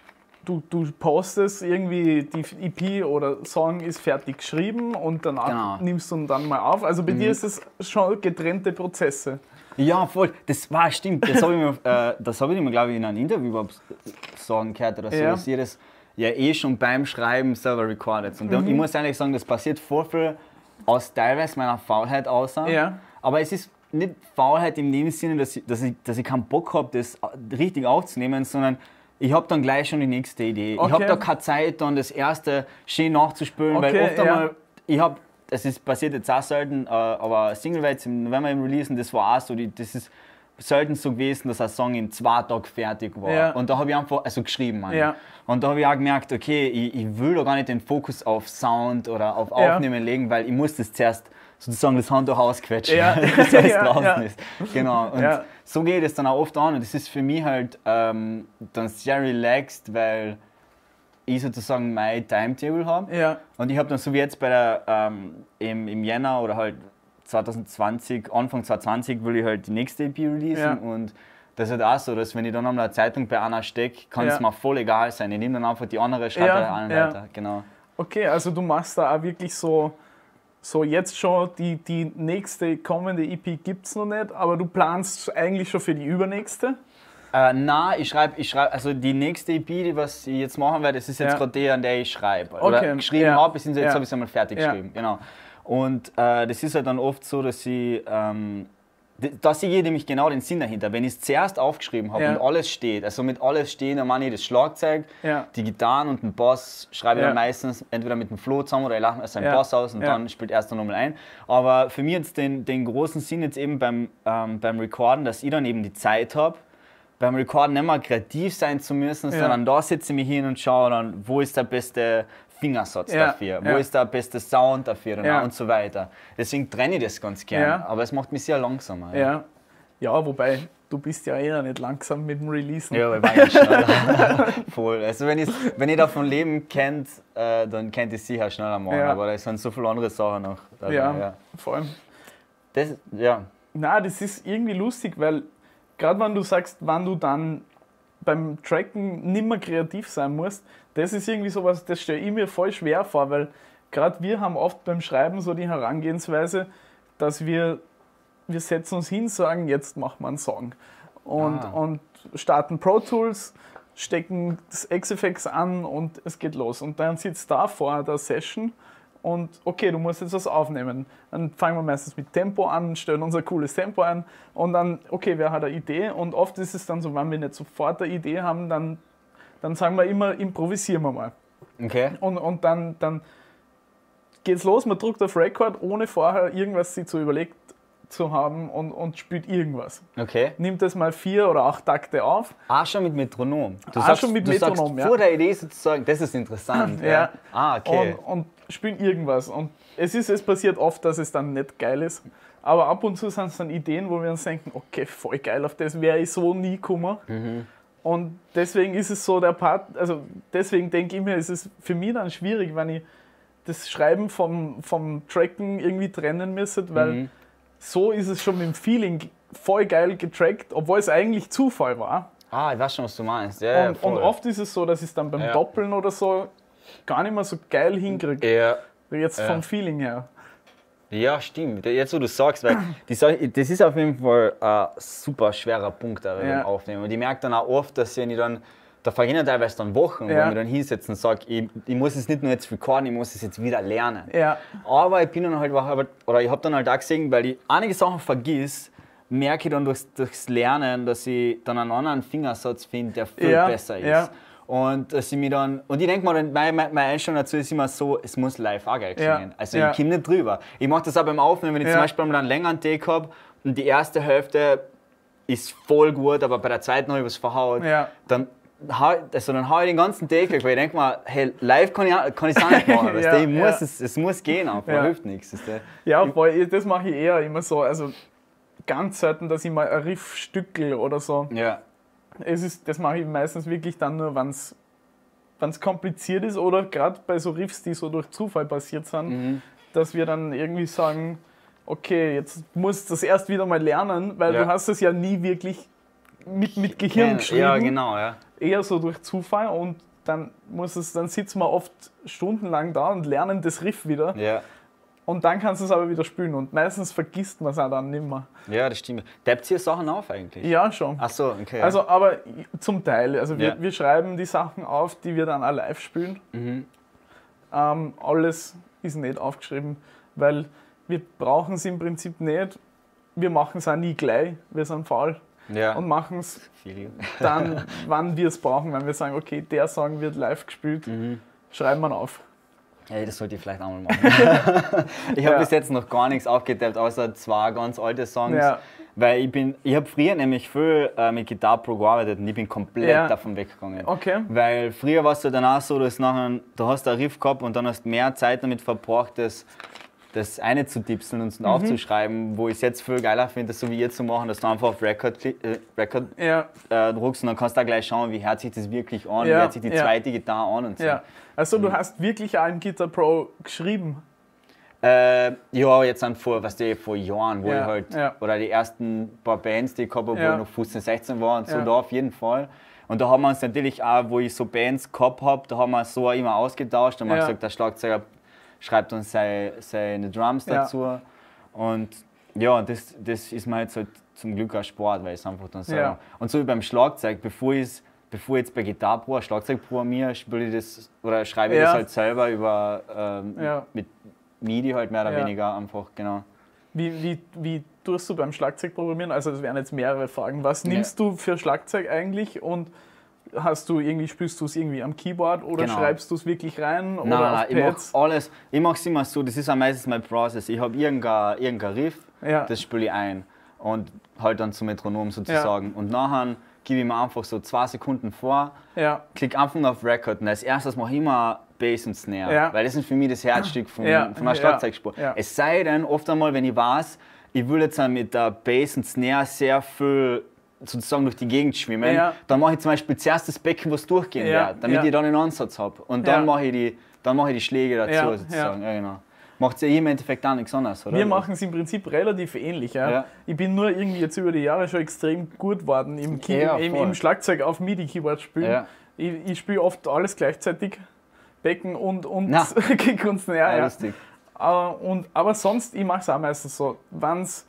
du, du postest irgendwie, die E P oder Song ist fertig geschrieben und danach Genau. nimmst du ihn dann mal auf. Also bei dir ist es schon getrennte Prozesse. Ja, voll. Das war stimmt. Das habe ich mir, äh, das hab ich mir, glaube ich, in einem Interview überhaupt sagen gehört oder so, Ja. dass ihr das ja eh schon beim Schreiben selber recordet. Und Mhm. ich muss ehrlich sagen, das passiert voll viel aus teilweise meiner Faulheit aus. Ja. Aber es ist nicht Faulheit in dem Sinne, dass ich, dass ich, dass ich keinen Bock habe, das richtig aufzunehmen, sondern ich habe dann gleich schon die nächste Idee. Okay. Ich habe da keine Zeit, dann das erste schön nachzuspielen, weil Okay, oft ja. einmal, ich habe, das ist passiert jetzt auch selten, äh, aber Single Rights im November im Releasen, das war auch so, die, das ist selten so gewesen, dass ein Song in zwei Tagen fertig war. Ja. Und da habe ich einfach, also geschrieben, meine ich. Ja. Und da habe ich auch gemerkt, okay, ich, ich will da gar nicht den Fokus auf Sound oder auf Ja. Aufnehmen legen, weil ich muss das zuerst sozusagen das Handtuch ausquetschen, Ja. bis alles Ja, draußen ja. ist. Genau. Und Ja. so geht es dann auch oft an. Und das ist für mich halt ähm, dann sehr relaxed, weil ich sozusagen mein Timetable habe. Ja. Und ich habe dann so wie jetzt bei der, ähm, im, im Jänner oder halt zwanzig zwanzig, Anfang zwanzig zwanzig will ich halt die nächste E P releasen. Ja. Und das ist halt auch so, dass wenn ich dann an einer Zeitung bei einer stecke, kann es Ja. mir voll egal sein. Ich nehme dann einfach die andere, schreibe Ja, ja, an ja. weiter. Genau. Okay, also du machst da auch wirklich so, so jetzt schon, die, die nächste kommende E P gibt es noch nicht, aber du planst eigentlich schon für die übernächste? Äh, nein, ich schreibe, ich schreib, also die nächste E P, die was ich jetzt machen werde, das ist jetzt Ja. gerade die, an der ich schreibe. Oder Okay, geschrieben ja. habe, beziehungsweise jetzt Ja. habe ich es einmal fertig Ja. geschrieben. Genau. Und äh, das ist halt dann oft so, dass ich, ähm, d- da sehe ich nämlich genau den Sinn dahinter. Wenn ich es zuerst aufgeschrieben habe Ja. und alles steht, also mit alles stehen, dann meine ich das Schlagzeug, Ja. die Gitarren und den Bass schreibe ich Ja. dann meistens entweder mit dem Flo zusammen oder ich lache mir seinen Ja. Bass aus und Ja. dann spielt er es dann nochmal ein. Aber für mich jetzt den, den großen Sinn jetzt eben beim, ähm, beim Recorden, dass ich dann eben die Zeit habe, beim Recorden nicht mehr kreativ sein zu müssen, Ja. sondern da setze ich mich hin und schaue dann, wo ist der beste Fingersatz Ja, dafür, wo ja. ist der beste Sound dafür und, Ja. und so weiter. Deswegen trenne ich das ganz gern, Ja. aber es macht mich sehr langsamer. Ja. Ja, wobei, du bist ja eher nicht langsam mit dem Releasen. Ja, weil ich schneller. Voll. Also wenn, wenn ihr davon leben kennt, äh, dann kennt ihr sicher schneller machen, Ja. aber da sind so viele andere Sachen noch. dabei, Ja, ja. vor allem. Das, ja. Na, das ist irgendwie lustig, weil gerade wenn du sagst, wann du dann beim Tracken nicht mehr kreativ sein musst, das ist irgendwie sowas, das stelle ich mir voll schwer vor, weil gerade wir haben oft beim Schreiben so die Herangehensweise, dass wir, wir setzen uns hin, sagen, jetzt machen wir einen Song und, Ah. und starten Pro Tools, stecken das X-Effects an und es geht los. Und dann sitzt da vor der Session und okay, du musst jetzt was aufnehmen. Dann fangen wir meistens mit Tempo an, stellen unser cooles Tempo ein und dann, okay, wer hat eine Idee? Und oft ist es dann so, wenn wir nicht sofort eine Idee haben, dann, dann sagen wir immer, improvisieren wir mal. Okay. Und, und dann, dann geht's los, man drückt auf Record, ohne vorher irgendwas sich zu überlegt zu haben und, und spielt irgendwas. Okay. Nimmt das mal vier oder acht Takte auf. Ah, schon mit Metronom. Du Ah, sagst, schon mit du Metronom, sagst ja. vor der Idee sozusagen, das ist interessant. Ja. Ah, okay. Und, und spielen irgendwas. Und es ist, es passiert oft, dass es dann nicht geil ist. Aber ab und zu sind es dann Ideen, wo wir uns denken, okay, voll geil, auf das wäre ich so nie gekommen. Mhm. Und deswegen ist es so der Part, also deswegen denke ich mir, ist es für mich dann schwierig, wenn ich das Schreiben vom, vom Tracken irgendwie trennen müsste, weil Mhm. so ist es schon mit dem Feeling voll geil getrackt, obwohl es eigentlich Zufall war. Ah, ich weiß schon, was du meinst. Ja, und, und oft ist es so, dass ich es dann beim ja. Doppeln oder so gar nicht mehr so geil hinkriege. Ja. Jetzt ja. vom Feeling her. Ja, stimmt. Jetzt, wo du sagst, weil die, das ist auf jeden Fall ein super schwerer Punkt beim ja. Aufnehmen. Und ich merke dann auch oft, dass ich dann, da vergehen teilweise dann Wochen, ja. wo ich mich dann hinsetze und sage, ich, ich muss es nicht nur jetzt recorden, ich muss es jetzt wieder lernen. Ja. Aber ich bin dann halt, oder ich habe dann halt auch gesehen, weil ich einige Sachen vergiss, merke ich dann durchs, durchs Lernen, dass ich dann einen anderen Fingersatz finde, der viel ja. besser ist. Ja. Und dass ich mir dann, und ich denke mal, meine, meine Einstellung dazu ist immer so, es muss live auch geil klingen. Ja. Also ja. ich komme nicht drüber. Ich mache das auch beim Aufnehmen, wenn ich ja. zum Beispiel mal einen längeren Take habe und die erste Hälfte ist voll gut, aber bei der zweiten habe ich was verhaut, ja. dann hau, also dann hau ich den ganzen Take weg, weil ich denke mal, hey, live kann ich, kann ich es auch nicht machen. ja, ich muss, ja. es, es muss gehen, einfach, ja. hilft nichts. Ja, weil das mache ich eher immer so, also ganz selten, dass ich mal ein Riff stückel oder so. Ja. Es ist, das mache ich meistens wirklich dann nur, wenn es kompliziert ist oder gerade bei so Riffs, die so durch Zufall passiert sind, mhm. dass wir dann irgendwie sagen, okay, jetzt musst du das erst wieder mal lernen, weil ja. du hast es ja nie wirklich mit, mit Gehirn geschrieben. Ja, genau, ja. Eher so durch Zufall und dann muss es, dann sitzen wir oft stundenlang da und lernen das Riff wieder. Ja. Und dann kannst du es aber wieder spielen und meistens vergisst man es auch dann nicht mehr. Ja, das stimmt. Tappt ihr Sachen auf eigentlich? Ja, schon. Ach so, okay. Ja. Also, aber zum Teil. Also wir, ja. wir schreiben die Sachen auf, die wir dann auch live spielen. Mhm. Ähm, alles ist nicht aufgeschrieben, weil wir brauchen es im Prinzip nicht. Wir machen es auch nie gleich, wir sind faul. Ja. Und machen es dann, wann wir es brauchen. Wenn wir sagen, okay, der Song wird live gespielt, mhm. schreiben wir ihn auf. Ja, das sollte ich vielleicht auch mal machen. ich habe ja. bis jetzt noch gar nichts aufgetappt, außer zwei ganz alte Songs. Ja. Weil ich bin, ich habe früher nämlich viel äh, mit Guitar Pro gearbeitet und ich bin komplett ja. davon weggegangen. Okay. Weil früher war es dann auch so, dass nachher, du hast einen Riff gehabt und dann hast du mehr Zeit damit verbracht, das, das eine zu tipseln und mhm. aufzuschreiben, wo ich es jetzt viel geiler finde, so wie jetzt zu machen, dass du einfach auf Record, äh, Record ja. äh, druckst und dann kannst du auch gleich schauen, wie hört sich das wirklich an, ja. wie hört sich die ja. zweite Gitarre an und so. Ja. Also du mhm. hast wirklich auch im Guitar Pro geschrieben? Äh, ja, jetzt sind vor, was die, vor Jahren, wo ja. ich halt, ja. oder die ersten paar Bands, die ich gehabt habe, ja. wo ich noch fünfzehn, sechzehn war und so, ja. da auf jeden Fall. Und da haben wir uns natürlich auch, wo ich so Bands gehabt habe, da haben wir so immer ausgetauscht und man ja. hat gesagt, der Schlagzeuger schreibt uns seine, seine Drums dazu. Ja. Und ja, das, das ist mir jetzt halt zum Glück auch Sport, weil ich es einfach dann so. Ja. Und so wie beim Schlagzeug, bevor ich bevor ich jetzt bei Guitar Pro ein Schlagzeug programmiere, spiele ich das oder schreibe ich ja. das halt selber über ähm, ja. mit MIDI halt mehr oder ja. weniger einfach, genau. Wie, wie, wie tust du beim Schlagzeug programmieren? Also das wären jetzt mehrere Fragen. Was nimmst ja. du für Schlagzeug eigentlich und hast du irgendwie, spielst du es irgendwie am Keyboard oder genau. schreibst du es wirklich rein? Oder nein, auf nein, ich mache alles. Ich mache es immer so, das ist auch meistens mein Prozess. Ich habe irgendein, irgendein Riff, ja. das spiele ich ein und halt dann zum Metronom sozusagen. Ja. Und nachher gebe ich mir einfach so zwei Sekunden vor, ja. klick einfach auf Record und als erstes mache ich immer Bass und Snare, ja. weil das ist für mich das Herzstück von, ja. von einer Schlagzeugspur. Ja. Es sei denn, oft einmal, wenn ich weiß, ich will jetzt mit der Bass und Snare sehr viel sozusagen durch die Gegend schwimmen, ja. dann mache ich zum Beispiel zuerst das Becken, was durchgehen ja. wird, damit ja. ich dann einen Ansatz habe. Und dann ja. mache ich die, dann mache ich die Schläge dazu ja. sozusagen. Ja. Ja, genau. Macht es ja im Endeffekt auch nichts anderes, oder? Wir machen es im Prinzip relativ ähnlich. Ja? Ja. Ich bin nur irgendwie jetzt über die Jahre schon extrem gut geworden im, Key- ja, im, im Schlagzeug auf MIDI-Keyboard spielen. Ja. Ich, ich spiele oft alles gleichzeitig, Becken und, und Kick und Snare. Ja, ja. lustig. Aber, und, aber sonst, ich mache es auch meistens so, wenn es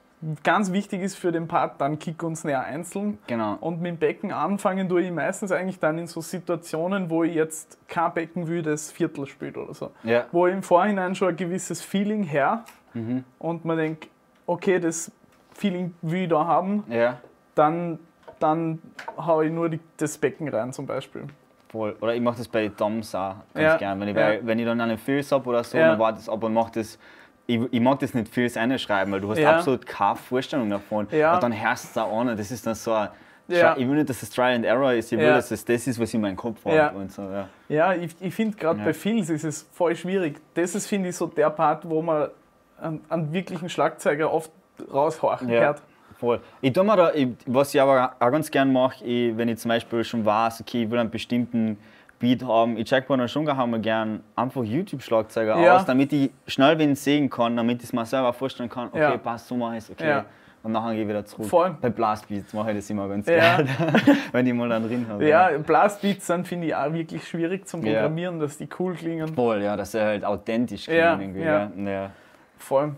ganz wichtig ist für den Part, dann Kick und Snare einzeln. Genau. Und mit dem Becken anfangen tue ich meistens eigentlich dann in so Situationen, wo ich jetzt kein Becken will, das Viertel spielt oder so. Ja. Wo ich im Vorhinein schon ein gewisses Feeling her mhm. und man denkt, okay, das Feeling will ich da haben, ja. dann, dann haue ich nur die, das Becken rein zum Beispiel. Voll. Oder ich mache das bei Toms auch ganz Ja. gern. Wenn ich, Ja. bei, wenn ich dann einen Filz habe oder so, Ja. dann warte ich das ab und mache das. Ich, ich mag das nicht Filz einschreiben, weil du hast Ja. absolut keine Vorstellung davon. Ja. Und dann hörst du es auch an. Das ist dann so ein, Ja. Ich will nicht, dass das Trial and Error ist, ich will, Ja. dass es das ist, was ich in meinem Kopf habe. Ja. Und so, ja. Ja, ich, ich finde gerade Ja. bei Filz ist es voll schwierig. Das ist, finde ich, so der Part, wo man einen, einen wirklichen Schlagzeuger oft raushört. Ja. Voll. Ich tue mir da, ich, was ich aber auch ganz gern mache, ich, wenn ich zum Beispiel schon weiß, okay, ich will einen bestimmten Beat haben, ich check mir dann schon mal gern einfach YouTube-Schlagzeuger Ja. aus, damit ich schnell wen sehen kann, damit ich es mir selber vorstellen kann, okay, Ja. passt, so mache ich es, okay. Ja. und nachher gehe ich wieder zurück. Voll. Bei Blastbeats mache ich das immer ganz Ja. geil, wenn ich mal dann drin habe. Ja, Blastbeats sind, finde ich, auch wirklich schwierig zum Programmieren, ja. dass die cool klingen. Voll, ja, dass sie halt authentisch klingen. Ja, irgendwie, ja. Ja. Ja. Voll.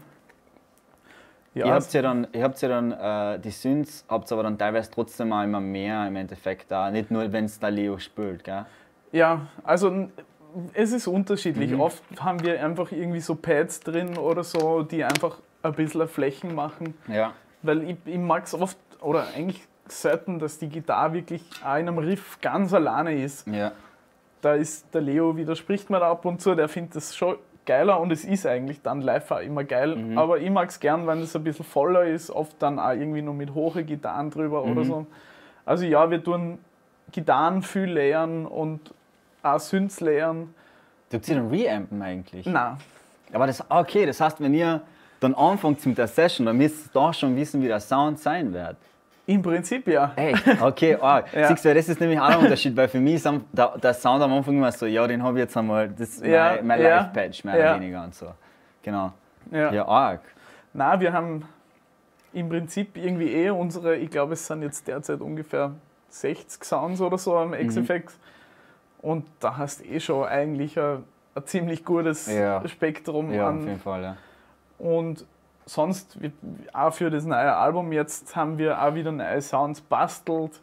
Ja, ihr habt ja dann, ihr habt ja dann äh, die Synths, habt aber dann teilweise trotzdem auch immer mehr im Endeffekt da. Nicht nur, wenn es der Leo spielt, gell? Ja, also es ist unterschiedlich. Mhm. Oft haben wir einfach irgendwie so Pads drin oder so, die einfach ein bisschen Flächen machen. Ja. Weil ich, ich mag es oft, oder eigentlich selten, dass die Gitarre wirklich auch in einem Riff ganz alleine ist. Ja. Da ist der Leo, widerspricht mir da ab und zu, der findet das schon geiler und es ist eigentlich dann live auch immer geil. Mhm. Aber ich mag es gern, wenn es ein bisschen voller ist, oft dann auch irgendwie noch mit hohen Gitarren drüber Mhm. oder so. Also ja, wir tun Gitarren viel layern und auch Synths layern. Tut ihr dann reampen eigentlich? Nein. Aber das, okay, das heißt, wenn ihr dann anfangt mit der Session, dann müsst ihr da schon wissen, wie der Sound sein wird. Im Prinzip ja. Ey, okay, ah, Ja. siehst du, das ist nämlich auch ein Unterschied, weil für mich ist am- der, der Sound am Anfang immer so, ja, den habe ich jetzt einmal, das ist Ja, mein, mein ja, Live-Patch, mehr ja. oder weniger und so. Genau. Ja. Ja, arg. Nein, wir haben im Prinzip irgendwie eh unsere, ich glaube, es sind jetzt derzeit ungefähr sechzig Sounds oder so am X F X. Und da hast du eh schon eigentlich ein, ein ziemlich gutes Ja. Spektrum Ja, auf an. jeden Fall, ja. Und sonst, wir- auch für das neue Album jetzt haben wir auch wieder neue Sounds bastelt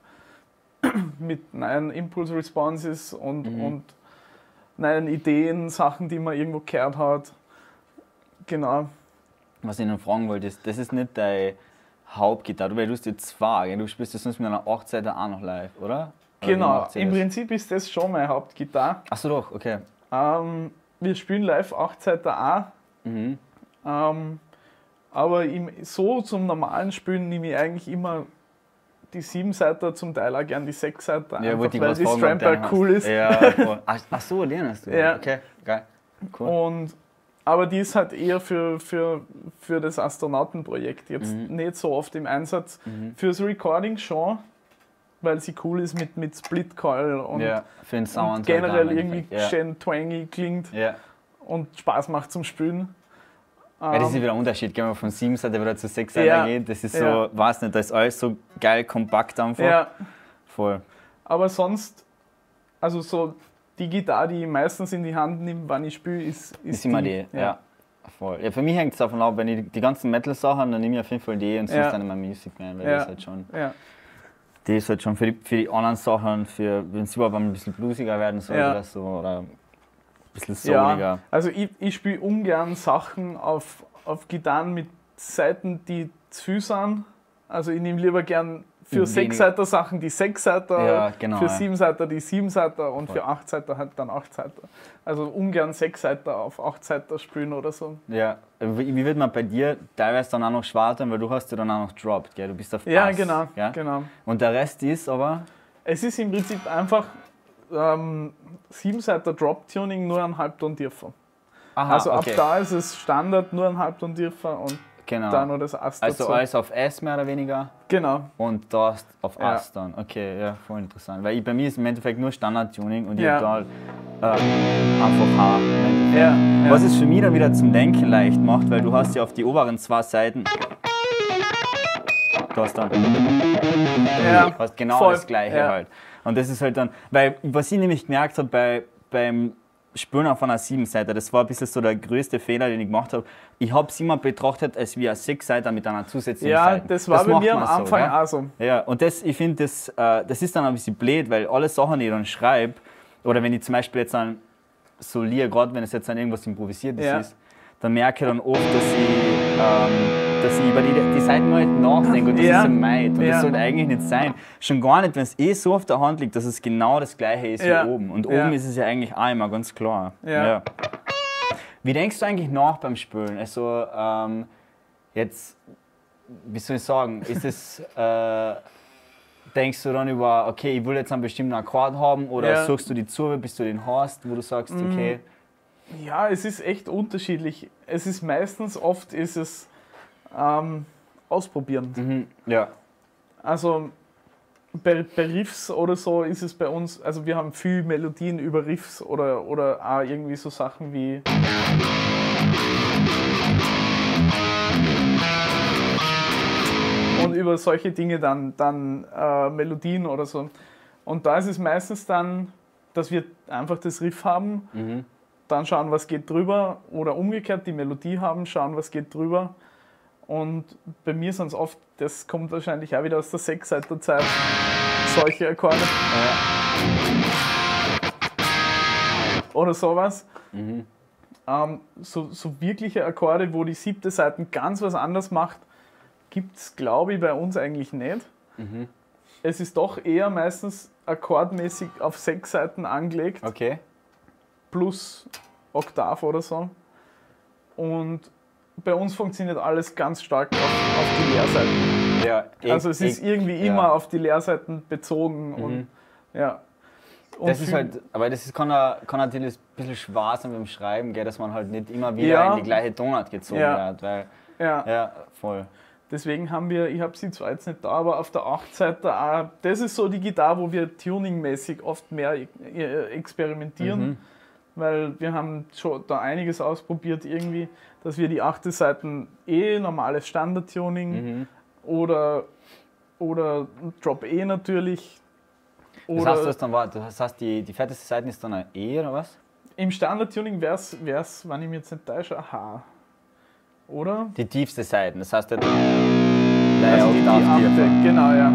mit neuen Impulse Responses und, Mhm. und neuen Ideen, Sachen, die man irgendwo gehört hat. Genau. Was ich noch fragen wollte, ist, das ist nicht deine Hauptgitarre, weil du hast jetzt zwei, gell? Du spielst das sonst mit einer acht-Seiter auch noch live, oder? Oder wie Genau, macht ihr im das? Prinzip ist das schon meine Hauptgitarre. Achso, doch, okay. Ähm, wir spielen live acht-Seiter auch. Mhm. Ähm, aber im, so zum normalen Spielen nehme ich eigentlich immer die sieben-Seiter, zum Teil auch gern die sechs-Seiter, Ja, einfach, wollte ich weil gerade die fragen, ob Stramper der einen cool hast. ist. Ja, voll. Ach, ach so, den hast du. Ja. Okay, geil. Cool. Und, aber die ist halt eher für, für, für das Astronautenprojekt jetzt Mhm. nicht so oft im Einsatz. Mhm. Fürs Recording schon, weil sie cool ist mit, mit Split Coil und, Ja, für den und Sound. generell halt auch im irgendwie Endeffekt. Ja. schön twangy klingt Ja. und Spaß macht zum Spielen. Ja, das ist Ähm, wieder ein Unterschied, wenn man von sieben Seite wieder zu sechs Seite Ja. geht. Das ist so, Ja. weiß nicht, da ist alles so geil kompakt einfach. ja, Voll. aber sonst, also so die Gitarre, die ich meistens in die Hand nehme, wenn ich spiele, ist, ist, Ist immer die, ja. ja. Voll. Ja, für mich hängt es davon ab, wenn ich die ganzen Metal-Sachen, dann nehme ich auf jeden Fall die und sonst Ja. dann immer Music Man, weil Ja. das halt schon, Ja. die ist halt schon für die, für die anderen Sachen, für, wenn es überhaupt ein bisschen bluesiger werden soll Ja. oder so, oder ein bisschen Ja, souliger. also ich, ich spiele ungern Sachen auf, auf Gitarren mit Saiten, die zu viel sind. Also ich nehme lieber gern für Weniger. Sechsseiter Sachen die Sechsseiter, Ja, genau, für ja. Siebenseiter die Siebenseiter und Voll. für Achtseiter halt dann Achtseiter. Also ungern Sechsseiter auf Achtseiter spielen oder so. Ja, wie, wie wird man bei dir teilweise dann auch noch schwartern, weil du hast ja dann auch noch dropped, gell? Du bist auf Bass, Ja, genau, gell? genau. Und der Rest ist aber, Es ist im Prinzip einfach ähm, Siebenseiter Drop-Tuning nur ein Halbton tiefer. aha, Also ab okay. da ist es Standard nur ein Halbton tiefer und genau. da nur das Ast Also dazu. alles auf S mehr oder weniger Genau. und das auf Ja. Ass dann. Okay, ja, voll interessant. Weil ich, bei mir ist im Endeffekt nur Standard-Tuning und ich Ja. habe da halt, äh, einfach H. im Endeffekt. Ja, ja. Was es für mich dann wieder zum Denken leicht macht, weil du hast ja auf die oberen zwei Seiten, du hast dann Ja, Du hast genau voll, das Gleiche ja. halt. Und das ist halt dann, weil was ich nämlich gemerkt habe bei, beim Spielen auf einer sieben-Seiter, das war ein bisschen so der größte Fehler, den ich gemacht habe. Ich habe es immer betrachtet als wie ein sechs-Seiter mit einer zusätzlichen Ja, Seite. das war bei macht mir am man so, Anfang gell? auch so. Ja, und das, ich finde, das, äh, das ist dann ein bisschen blöd, weil alle Sachen, die ich dann schreibe, oder wenn ich zum Beispiel jetzt an so Lieder, gerade wenn es jetzt an irgendwas Improvisiertes Ja. ist, dann merke ich dann oft, dass ich, ähm, dass ich über die, die Seiten mal nicht nachdenke und das Ja. ist so meid. Und Ja. das sollte eigentlich nicht sein. Schon gar nicht, wenn es eh so auf der Hand liegt, dass es genau das Gleiche ist Ja. wie oben. Und Ja. oben ist es ja eigentlich auch immer ganz klar. Ja. Wie denkst du eigentlich nach beim Spielen? Also, ähm, jetzt, wie soll ich sagen, ist es, äh, denkst du dann über, okay, ich will jetzt einen bestimmten Akkord haben oder Ja. suchst du die zu, bis du den hast, wo du sagst, okay, Ja, es ist echt unterschiedlich. Es ist meistens, oft ist es ähm, ausprobieren. mhm, ja, Also bei, bei Riffs oder so ist es bei uns, also wir haben viel Melodien über Riffs oder, oder auch irgendwie so Sachen wie. über solche Dinge dann, dann äh, Melodien oder so. Und da ist es meistens dann, dass wir einfach das Riff haben, Mhm. dann schauen, was geht drüber, oder umgekehrt die Melodie haben, schauen, was geht drüber. Und bei mir sind es oft, das kommt wahrscheinlich auch wieder aus der Sechsseiter-Zeit, solche Akkorde. Oder sowas. Mhm. Ähm, so, so wirkliche Akkorde, wo die siebte Seite ganz was anderes macht, gibt es, glaube ich, bei uns eigentlich nicht. Mhm. Es ist doch eher meistens akkordmäßig auf sechs Seiten angelegt, Okay. plus Oktav oder so. Und bei uns funktioniert alles ganz stark auf, auf die Leerseiten. Ja, ich, Also es ist ich, irgendwie ja. immer auf die Leerseiten bezogen. Mhm. Und, ja. Und Das ist viel- halt, aber das ist, kann, auch- kann natürlich ein bisschen schwer sein beim Schreiben, gell, dass man halt nicht immer wieder Ja. in die gleiche Tonart gezogen Ja. wird. Weil, ja. ja, voll. Deswegen haben wir, ich habe sie zwar jetzt nicht da, aber auf der acht Seite auch, das ist so die Gitarre, wo wir tuningmäßig oft mehr äh, experimentieren, Mhm. weil wir haben schon da einiges ausprobiert irgendwie, dass wir die achte Seiten eh normales Standard-Tuning Mhm. oder, oder Drop E natürlich. Das Oder heißt, du hast dann, warte, das heißt, die, die fetteste Seite ist dann ein E oder was? im Standard-Tuning wäre es, wenn ich mich jetzt nicht täusche, ein H. Oder? Die tiefste Seite, das heißt, der Also die, die achte, genau, ja.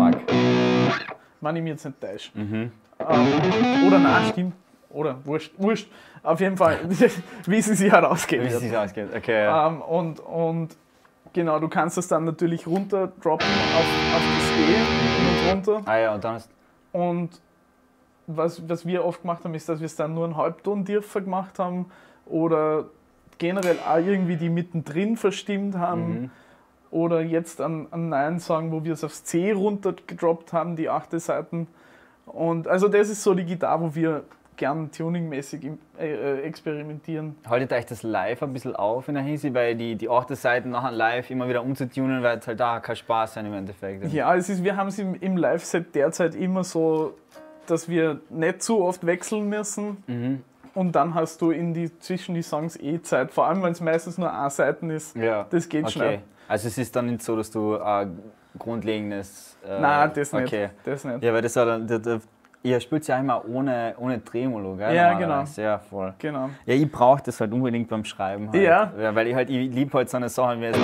Wenn ich mich jetzt nicht täusche. Mhm. Ähm, oder nein, stimmt. Oder wurscht, wurscht. Auf jeden Fall, wie sie sich herausgehen Wie es wird. sich ausgeht, okay. Ja. Ähm, und, und genau, du kannst das dann natürlich runter droppen auf, auf das E und runter. Ah ja, und dann ist. Und was, was wir oft gemacht haben, ist, dass wir es dann nur einen Halbton tiefer gemacht haben oder generell auch irgendwie die mittendrin verstimmt haben. Mhm. Oder jetzt an, an neuen Song, wo wir es aufs C runter gedroppt haben, die achte Seiten. Und also das ist so die Gitarre, wo wir gern tuningmäßig im- äh, experimentieren. Haltet euch das live ein bisschen auf in der Hinsicht, weil die, die achte Seite nachher live immer wieder umzutunen, weil es halt da kein Spaß sein im Endeffekt. Ja, es ist, wir haben es im, im Live-Set derzeit immer so, dass wir nicht zu oft wechseln müssen. Mhm. Und dann hast du in die, zwischen die Songs eh Zeit, vor allem wenn es meistens nur A-Seiten ist. Ja. Das geht okay. schnell. Also es ist dann nicht so, dass du äh, grundlegendes. Äh, Nein, das nicht. Okay. Das nicht. Ja, weil das war dann. Der, der, ihr spielt ja immer ohne, ohne Tremolo, gell? Ja, normalerweise. Ja, voll. Genau. Ja, ich brauche das halt unbedingt beim Schreiben. Halt. Ja. Ja. Weil ich halt, ich liebe halt so eine Sache wie so.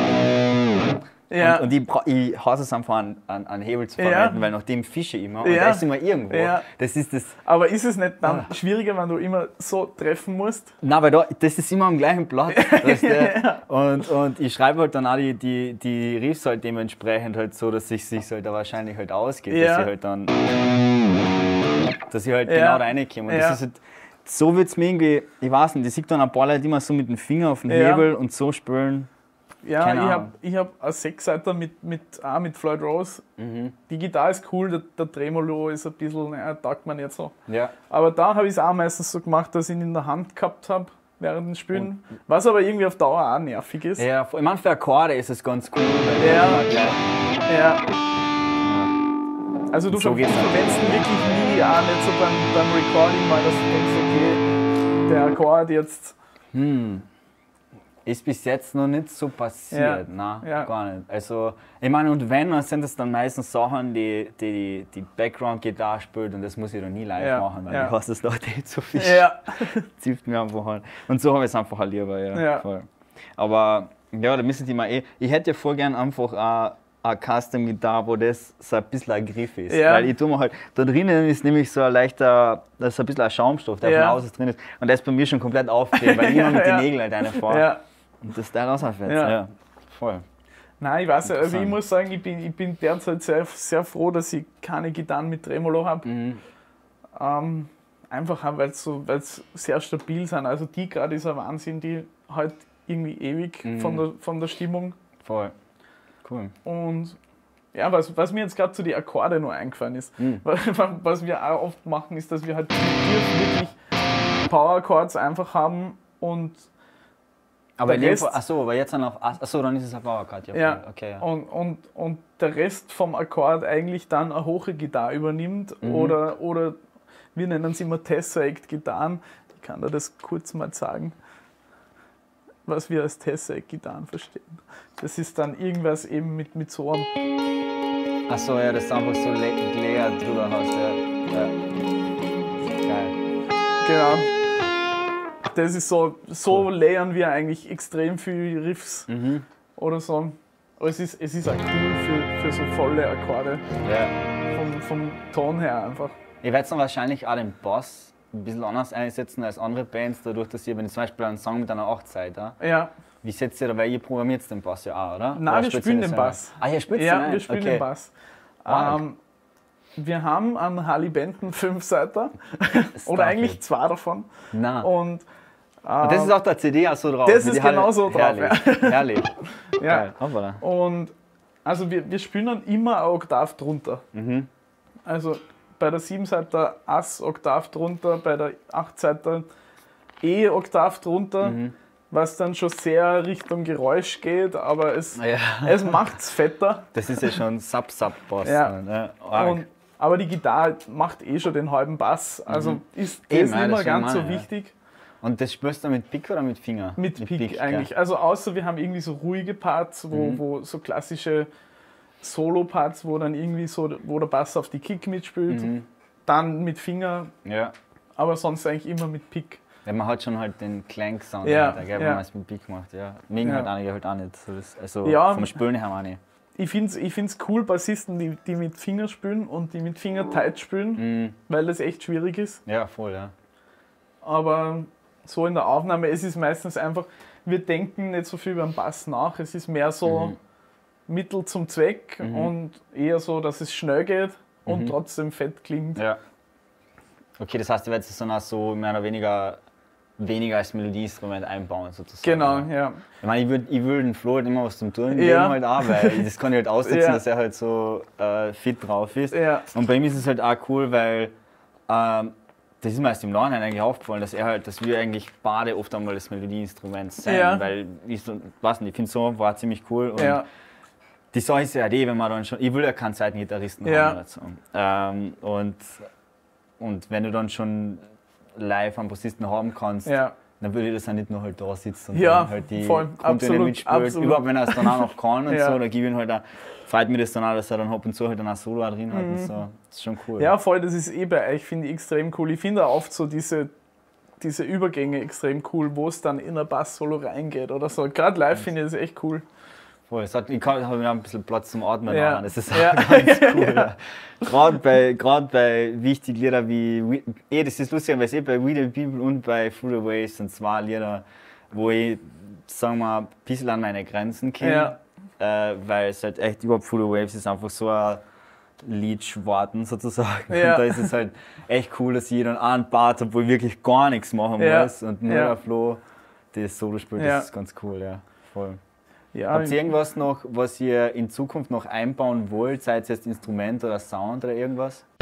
Ja. Und, und ich, bra- ich hasse es einfach an, an, an Hebel zu Ja. verwenden, weil nach dem fische ich immer. Und Ja. da ist immer irgendwo. Ja. Das ist das. Aber ist es nicht dann Ah. schwieriger, wenn du immer so treffen musst? Nein, weil da, das ist immer am gleichen Platz. Weißt du? und, und ich schreibe halt dann auch die, die, die Riffs halt dementsprechend halt so, dass es sich halt da wahrscheinlich halt ausgeht. Ja. Dass ich halt dann. Dass ich halt Ja. genau da reinkomme. Und Ja. das ist halt, so wird es mir irgendwie, ich weiß nicht, ich sehe dann ein paar Leute immer so mit dem Finger auf den Ja. Hebel und so spielen. Ja, Keine ich habe Ahnung. ich hab eine Sechsseiter mit, mit, auch mit Floyd Rose. Mhm. Die Gitarre ist cool, der, der Tremolo ist ein bisschen, naja, taugt mir nicht so. Ja. Aber da habe ich es auch meistens so gemacht, dass ich ihn in der Hand gehabt habe während dem Spielen. Was aber irgendwie auf Dauer auch nervig ist. Ja, ich meine, für Akkorde ist es ganz cool. Weil Ja. immer gleich- Ja. Also du So ver geht's dann. verwendest ihn wirklich nie, auch nicht so beim, beim Recording, weil dass du denkst, okay, der Akkord jetzt. Hm. Ist bis jetzt noch nicht so passiert, Ja. nein, Ja. gar nicht. Also, ich meine, und wenn, dann sind das dann meistens Sachen, die die, die Background-Gitarre spielt und das muss ich dann nie live Ja. machen, weil Ja. ich hasse das Leute nicht so viel. Ja. Zieht mir einfach an. Und so habe ich es einfach halt lieber, ja. Ja. Voll. Aber, ja, da müssen die mal eh. Ich hätte ja voll gern einfach eine, eine Custom-Gitarre, wo das so ein bisschen ein Griff ist. Ja. Weil ich tue mir halt, da drinnen ist nämlich so ein leichter, da ist ein bisschen ein Schaumstoff, der Ja. von außen drin ist. Und der ist bei mir schon komplett aufgedreht, weil ich immer mit Ja. den Nägeln halt reinfahre. Ja. Und das Teil rausfällt. Ja. Ja. Voll. Nein, ich weiß nicht. Also ich Interessant. muss sagen, ich bin, ich bin derzeit sehr, sehr froh, dass ich keine Gitarren mit Tremolo habe. Mhm. Ähm, einfach auch, weil es so, weil's sehr stabil sind. Also die gerade ist ein Wahnsinn, die halt irgendwie ewig Mhm. von, der, von der Stimmung. Voll. Cool. Und ja, was, was mir jetzt gerade zu den Akkorde noch eingefallen ist, Mhm. was wir auch oft machen, ist, dass wir halt wirklich Power Chords einfach haben und Aber Der in dem Rest- Fall, achso, aber jetzt dann auf. Achso, dann ist es ein Powercard. Ja, Ja. voll. Okay, ja. Und, und, und der Rest vom Akkord eigentlich dann eine hohe Gitarre übernimmt Mhm. oder, oder wir nennen es immer Tesseract-Gitarren. Ich kann dir das kurz mal sagen. was wir als Tesseract-Gitarren verstehen. Das ist dann irgendwas eben mit, mit so einem... Achso, ja, das ist einfach so leer drüber hast, ja. ja. Geil. Genau. Das ist so, so cool. Layern wir eigentlich extrem viele Riffs Mhm. oder so. Aber es ist, es ist auch cool für, für so volle Akkorde. Ja. Vom, vom Ton her einfach. Ihr werdet dann wahrscheinlich auch den Bass ein bisschen anders einsetzen als andere Bands, dadurch, dass ihr, wenn ihr zum Beispiel einen Song mit einer Achtzeit, ja? Ja. Wie setzt ihr da, weil ihr programmiert den Bass ja auch, oder? Nein, oder wir spielen den Bass. Ah, ihr spielt den? Ja, wir spielen okay. den Bass. Ah, Ähm, wir haben einen Harley Benton Fünfseiter oder eigentlich it. zwei davon. Nein. Und, ähm, Und das ist auf der C D auch so drauf. Das ist genau so drauf. Herrlich. Ja. Herrlich. Ja. Geil. Hoppala. Und also wir, wir spielen dann immer eine Oktav drunter. Mhm. Also bei der Siebenseiter Ass Oktav drunter, bei der Achtseiter E Oktav drunter, Mhm. was dann schon sehr Richtung Geräusch geht, aber es, Ja. es macht es fetter. Das ist ja schon Sub-Sub-Bass. Ja. Ne? Arg. Und, aber die Gitarre macht eh schon den halben Bass, also Mhm. ist Eben, das ja, nicht mehr das ganz will so man, ja. wichtig. Und das spürst du mit Pick oder mit Finger? Mit, Pick, Pick, eigentlich. Ja. Also außer wir haben irgendwie so ruhige Parts, wo, Mhm. wo so klassische Solo-Parts, wo dann irgendwie so, wo der Bass auf die Kick mitspielt, Mhm. dann mit Finger, Ja. aber sonst eigentlich immer mit Pick. Ja, man hat schon halt den Clank-Sound, Ja, dahinter, gell, ja. wenn man es mit Pick macht. Ja. Mögen Ja. halt einige halt auch nicht. So das- Also Ja. vom Spülen her auch nicht. Ich finde es ich find's cool, Bassisten, die, die mit Finger spielen und die mit Finger tight spielen, Mhm. weil das echt schwierig ist. Ja, voll, ja. Aber so in der Aufnahme, es ist meistens einfach, wir denken nicht so viel über den Bass nach, es ist mehr so Mhm. Mittel zum Zweck Mhm. und eher so, dass es schnell geht und Mhm. trotzdem fett klingt. Ja. Okay, das heißt, ihr werdet es dann auch so mehr oder weniger weniger als Melodieinstrument einbauen, sozusagen. Genau, ja. ja. Ich meine, ich würde ich würd den Flo halt immer was zum Tun geben, Ja. halt auch, weil ich- das kann ich halt aussetzen, Ja. dass er halt so äh, fit drauf ist. Ja, Und bei ihm ist es halt auch cool, weil ähm, das ist mir erst im Nachhinein eigentlich aufgefallen, dass er halt, dass wir eigentlich beide oft einmal das Melodieinstrument sind, Ja. weil ich so, weiß nicht, ich finde so war ziemlich cool. Und ja, die Sache ist ja die, wenn man dann schon, ich will ja keinen Seitengitarristen Ja. haben oder so. Ähm, und, und wenn du dann schon live einen Bassisten haben kannst, ja, dann würde ich das auch nicht nur halt da sitzen und Ja, dann halt die voll, Grundtöne absolut, mitspielt. absolut. Überhaupt wenn er es dann auch noch kann und Ja. so, da gebe ich ihm halt auch, freut mich das dann auch, dass er dann ab und zu halt dann auch Solo auch drin hat und so. Das ist schon cool. ja, voll, das ist eh bei euch, finde ich extrem cool. Ich finde auch oft so diese, diese Übergänge extrem cool, wo es dann in ein Bass-Solo reingeht oder so. Gerade live finde ich das echt cool. Voll. Es hat, ich habe ja ein bisschen Platz zum Atmen. Ja. Ja. Das ist auch Ja. ganz cool. Ja. Gerade bei, grad bei wichtigen Liedern wie, We- eh, das ist lustig, weil es eh bei We the People und bei Through the Waves sind zwei Lieder, wo ich, sagen wir, ein bisschen an meine Grenzen komme. Ja. Äh, weil es halt echt überhaupt Through the Waves ist einfach so ein Lied schwarten sozusagen. Ja. Und da ist es halt echt cool, dass jeder einen Part hat, wo ich wirklich gar nichts machen Ja. muss und nur Ja. der Flo das Solo spielt. Das Ja. ist ganz cool, ja. Voll. Ja, Habt ihr irgendwas noch, was ihr in Zukunft noch einbauen wollt, sei es jetzt Instrument oder Sound oder irgendwas?